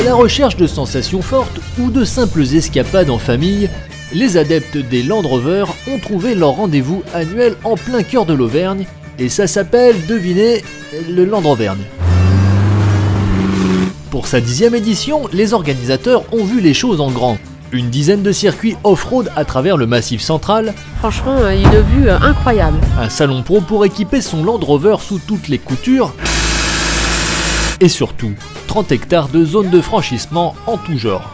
la recherche de sensations fortes ou de simples escapades en famille, les adeptes des Land Rover ont trouvé leur rendez-vous annuel en plein cœur de l'Auvergne, et ça s'appelle, devinez, le Land Rovergne. Pour sa 10e édition, les organisateurs ont vu les choses en grand. Une dizaine de circuits off-road à travers le Massif central. Franchement, une vue incroyable. Un salon pro pour équiper son Land Rover sous toutes les coutures. Et surtout, 30 hectares de zones de franchissement en tout genre.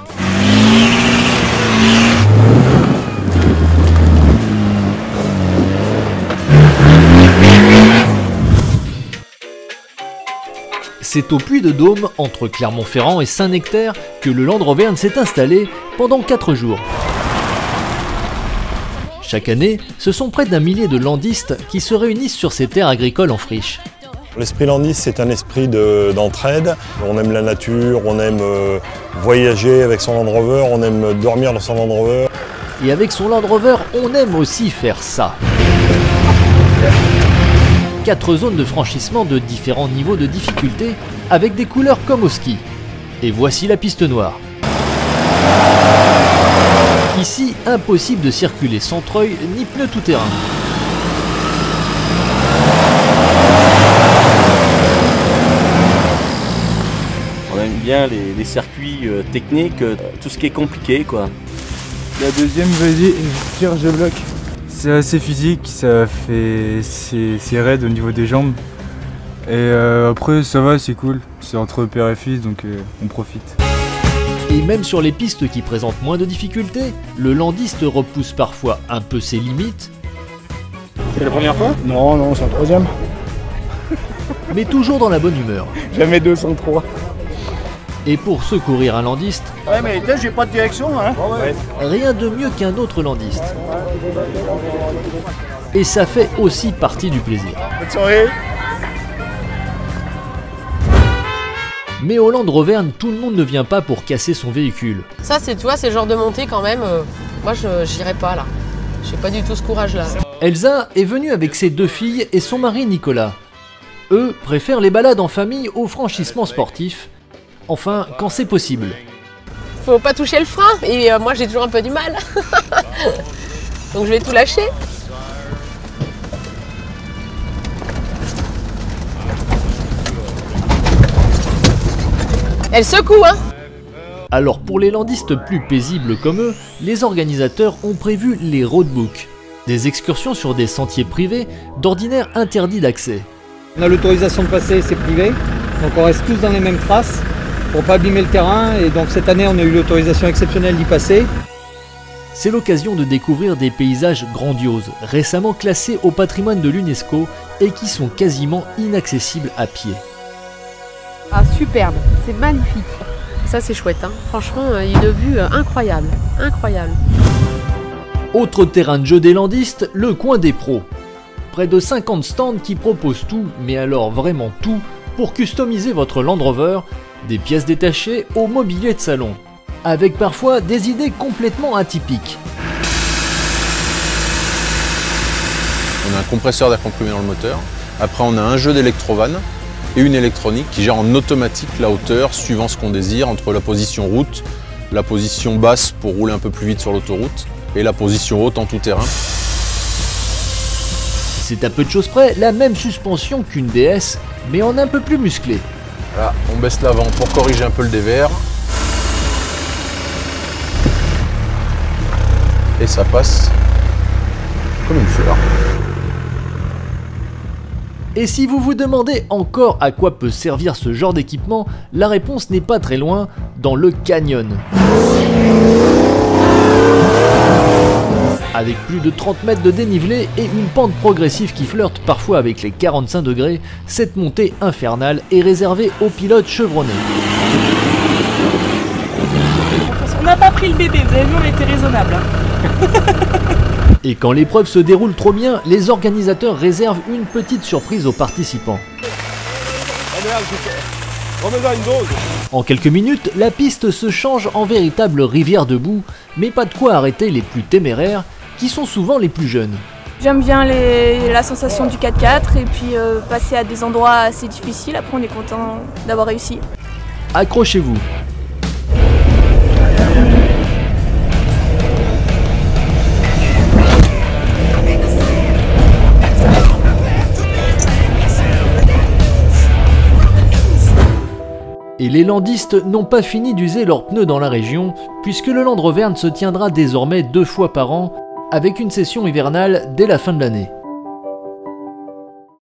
C'est au Puy-de-Dôme, entre Clermont-Ferrand et Saint-Nectaire, que le Land Rovergne s'est installé pendant 4 jours. Chaque année, ce sont près d'1 millier de landistes qui se réunissent sur ces terres agricoles en friche. L'esprit landiste, c'est un esprit d'entraide. On aime la nature, on aime voyager avec son Land Rover, on aime dormir dans son Land Rover. Et avec son Land Rover, on aime aussi faire ça. 4 zones de franchissement de différents niveaux de difficulté, avec des couleurs comme au ski. Et voici la piste noire. Ici, impossible de circuler sans treuil ni pneus tout-terrain. On aime bien les circuits techniques, tout ce qui est compliqué, quoi. La deuxième, vas-y, tire, je bloque. C'est assez physique, c'est raide au niveau des jambes. Et après, ça va, c'est cool. C'est entre père et fils, donc on profite. Et même sur les pistes qui présentent moins de difficultés, le landiste repousse parfois un peu ses limites. C'est la première fois? Non, c'est la troisième. Mais toujours dans la bonne humeur. Jamais 203. Et pour secourir un landiste, ouais, mais là j'ai pas de direction, hein. Rien de mieux qu'un autre landiste. Et ça fait aussi partie du plaisir. Bonne soirée. Mais au Land Rovergne, tout le monde ne vient pas pour casser son véhicule. Ça, c'est, tu vois, c'est le genre de montée quand même. Moi, j'irai pas là. J'ai pas du tout ce courage-là. Elsa est venue avec ses 2 filles et son mari Nicolas. Eux préfèrent les balades en famille au franchissement sportif. Enfin, quand c'est possible. Faut pas toucher le frein, et moi j'ai toujours un peu du mal. Donc je vais tout lâcher. Elle secoue, hein. Alors pour les landistes plus paisibles comme eux, les organisateurs ont prévu les roadbooks. Des excursions sur des sentiers privés, d'ordinaire interdits d'accès. On a l'autorisation de passer, c'est privé, donc on reste tous dans les mêmes traces pour pas abîmer le terrain, et donc cette année on a eu l'autorisation exceptionnelle d'y passer. C'est l'occasion de découvrir des paysages grandioses, récemment classés au patrimoine de l'UNESCO et qui sont quasiment inaccessibles à pied. Ah superbe, c'est magnifique. Ça c'est chouette, hein. Franchement, une vue incroyable, incroyable. Autre terrain de jeu des landistes, le coin des pros. Près de 50 stands qui proposent tout, mais alors vraiment tout, pour customiser votre Land Rover, des pièces détachées au mobilier de salon, avec parfois des idées complètement atypiques. On a un compresseur d'air comprimé dans le moteur, après on a un jeu d'électrovanne et une électronique qui gère en automatique la hauteur suivant ce qu'on désire, entre la position route, la position basse pour rouler un peu plus vite sur l'autoroute et la position haute en tout terrain. C'est à peu de choses près la même suspension qu'une DS, mais en un peu plus musclé. Voilà, on baisse l'avant pour corriger un peu le dévers. Et ça passe comme une fleur. Et si vous vous demandez encore à quoi peut servir ce genre d'équipement, la réponse n'est pas très loin, dans le canyon. Avec plus de 30 mètres de dénivelé et une pente progressive qui flirte parfois avec les 45 degrés, cette montée infernale est réservée aux pilotes chevronnés. On n'a pas pris le bébé, vous avez vu, on était raisonnable. Et quand l'épreuve se déroule trop bien, les organisateurs réservent une petite surprise aux participants. En quelques minutes, la piste se change en véritable rivière de boue, mais pas de quoi arrêter les plus téméraires, qui sont souvent les plus jeunes. J'aime bien la sensation du 4x4 et puis passer à des endroits assez difficiles, après on est content d'avoir réussi. Accrochez-vous, Et les landistes n'ont pas fini d'user leurs pneus dans la région, puisque le Landrovern se tiendra désormais 2 fois par an, avec une session hivernale dès la fin de l'année.